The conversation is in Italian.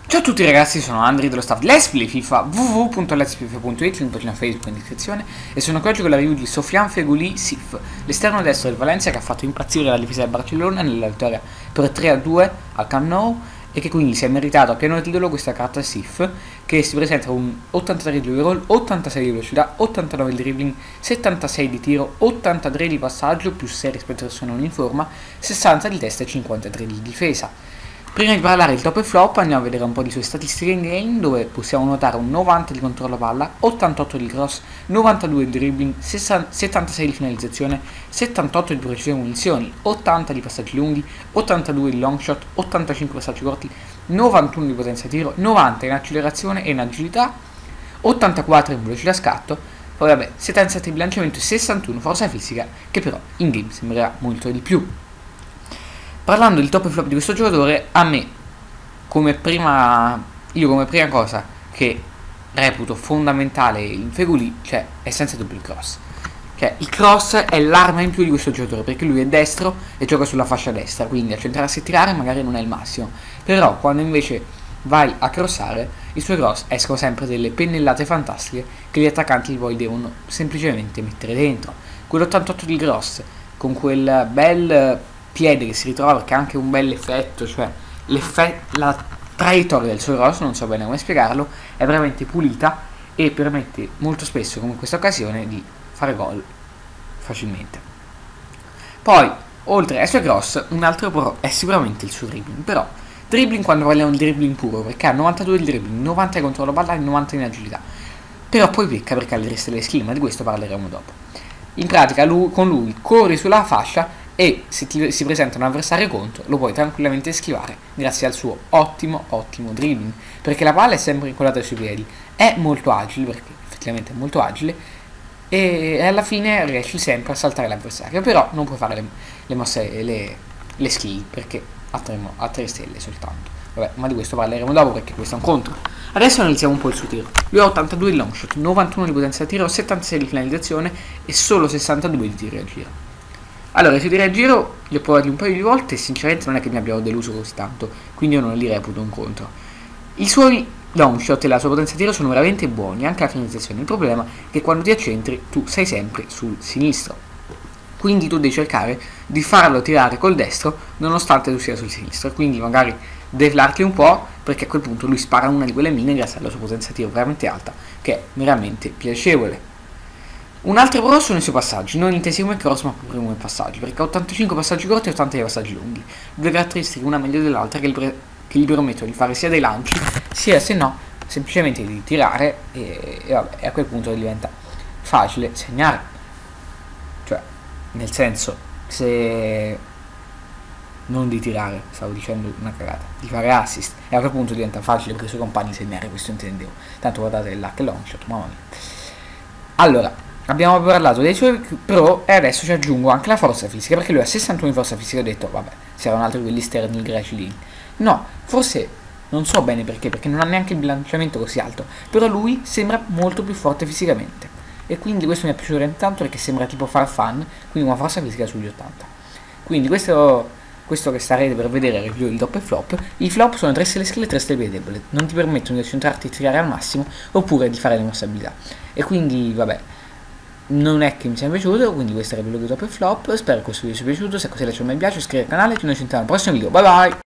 Ciao a tutti ragazzi, sono Andri dello staff Let's Play FIFA www.letsplay.it, link pagina Facebook in descrizione, e sono qui oggi con la review di Sofiane Feghouli Sif, l'esterno destro del Valencia che ha fatto impazzire la difesa del Barcellona nella vittoria per 3-2 al Camp Nou e che quindi si è meritato a pieno titolo questa carta Sif, che si presenta con 83 di roll, 86 di velocità, 89 di dribbling, 76 di tiro, 83 di passaggio più 6 rispetto al suo non in forma, 60 di testa e 53 di difesa. Prima di parlare del top e flop andiamo a vedere un po' di sue statistiche in game, dove possiamo notare un 90 di controllo palla, 88 di cross, 92 di dribbling, 76 di finalizzazione, 78 di precisione munizioni, 80 di passaggi lunghi, 82 di long shot, 85 passaggi corti, 91 di potenza tiro, 90 in accelerazione e in agilità, 84 in velocità scatto, poi vabbè 77 di bilanciamento e 61 forza fisica, che però in game sembrerà molto di più. Parlando del top e flop di questo giocatore, a me, come prima cosa che reputo fondamentale in Feghouli, cioè è senza dubbio il cross. Cioè il cross è l'arma in più di questo giocatore, perché lui è destro e gioca sulla fascia destra, quindi a centrarsi e tirare magari non è il massimo, però quando invece vai a crossare, i suoi cross escono sempre delle pennellate fantastiche che gli attaccanti poi devono semplicemente mettere dentro. Quell'88 di cross con quel bel piede che si ritrova, perché ha anche un bel effetto, cioè la traiettoria del suo cross, non so bene come spiegarlo, è veramente pulita e permette molto spesso, come in questa occasione, di fare gol facilmente. Poi, oltre ai suoi cross, un altro pro è sicuramente il suo dribbling, però dribbling quando parliamo di dribbling puro, perché ha 92 di dribbling, 90 di controllo palla e 90 in agilità, però poi pecca perché ha le reste delle skill, ma di questo parleremo dopo. In pratica con lui corri sulla fascia e se si presenta un avversario contro lo puoi tranquillamente schivare grazie al suo ottimo dribbling, perché la palla è sempre incollata sui piedi, è molto agile, perché effettivamente è molto agile, e alla fine riesci sempre a saltare l'avversario, però non puoi fare le mosse, le skill, perché ha 3 stelle soltanto. Vabbè, ma di questo parleremo dopo, perché questo è un contro. Adesso analizziamo un po' il suo tiro. Lui ha 82 di long shot, 91 di potenza di tiro, 76 di finalizzazione e solo 62 di tiri a giro. Allora, i tiri a giro li ho provati un paio di volte e sinceramente non è che mi abbiano deluso così tanto, quindi io non li reputo un contro. I suoi long shot e la sua potenza di tiro sono veramente buoni, anche la finalizzazione. Il problema è che quando ti accentri tu sei sempre sul sinistro, quindi tu devi cercare di farlo tirare col destro nonostante tu sia sul sinistro, quindi magari deviarti un po', perché a quel punto lui spara una di quelle mine grazie alla sua potenza di tiro veramente alta, che è veramente piacevole. Un altro pro sono i suoi passaggi, non intesi come cross ma pure come passaggi, perché ha 85 passaggi corti e 80 passaggi lunghi, due caratteristiche una meglio dell'altra che gli permettono di fare sia dei lanci sia, se no, semplicemente di tirare e a quel punto diventa facile segnare, cioè nel senso, se non di tirare, stavo dicendo una cagata, di fare assist, e a quel punto diventa facile per i suoi compagni segnare, questo intendevo. Tanto guardate l'hack e long shot, mamma mia. Allora, abbiamo parlato dei suoi pro e adesso ci aggiungo anche la forza fisica, perché lui ha 61 di forza fisica. Ho detto vabbè, saranno altri quelli esterni greci lì. No, forse non so bene perché non ha neanche il bilanciamento così alto, però lui sembra molto più forte fisicamente e quindi questo mi è piaciuto tanto, perché sembra tipo Farfan, quindi una forza fisica sugli 80. Quindi questo che starete per vedere è il review del top e flop. I flop sono 3 stelle skill e 3 stelle debole, non ti permettono di centrarti e tirare al massimo oppure di fare le mosse abilità, e quindi vabbè, non è che mi sia piaciuto. Quindi questo era il video di top e flop. Spero che questo video sia piaciuto. Se così lascia un mi piace, iscrivetevi al canale e ci vediamo al prossimo video. Bye bye.